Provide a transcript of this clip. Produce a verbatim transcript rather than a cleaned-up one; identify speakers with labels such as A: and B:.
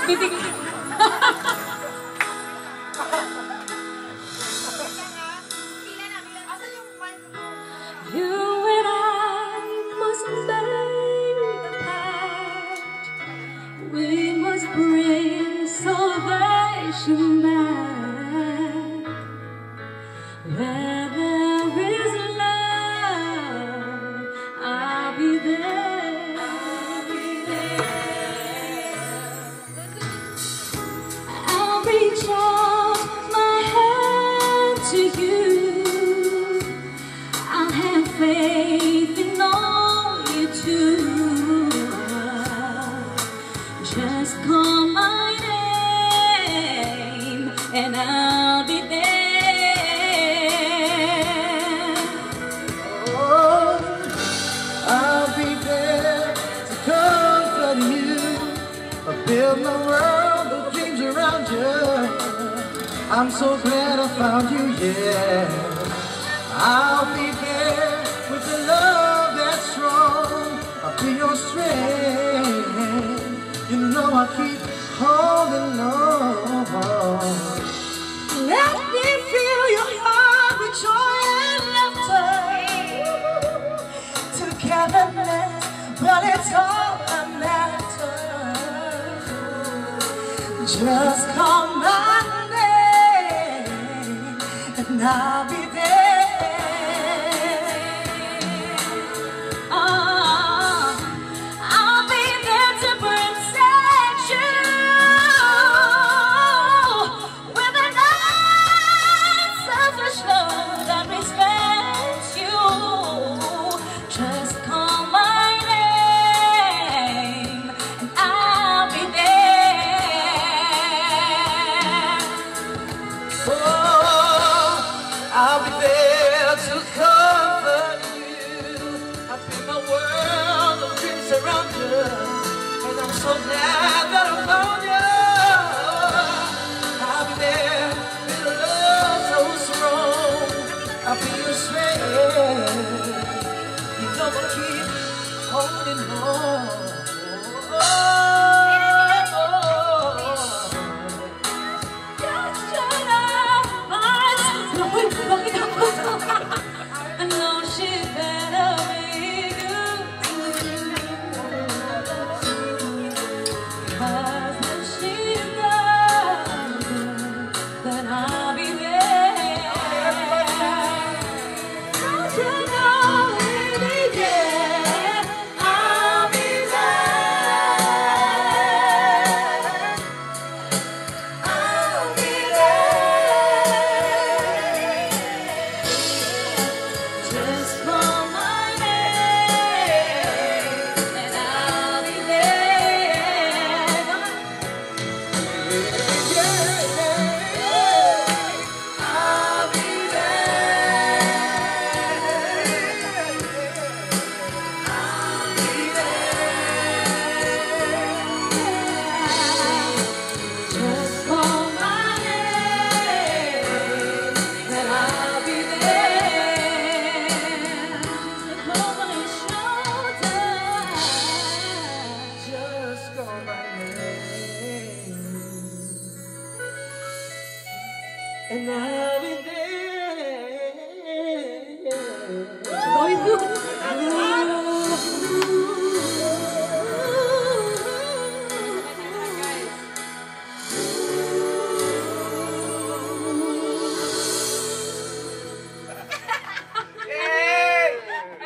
A: Titigil. You and I must make a pact. We must bring salvation back. Where there is love, I'll be there. I'll be there. I'll reach out my hand to you. I'll have faith in all you do. Just call my name and I'll be there.
B: Oh, I'll be there to comfort you. I build my world of dreams around you. I'm so glad I found you, yeah. I'll be there with the love that's strong. I'll be your strength. You know I'll keep holding on. Let me feel your heart with joy and laughter. Togetherness, well, it's all that matters. Just call my name and I'll be there. I'll be there to comfort you. I build my world of dreams around you, and I'm so glad that I found you. I'll be there with a love so strong. I'll be your strength. You know I'll keep holding on.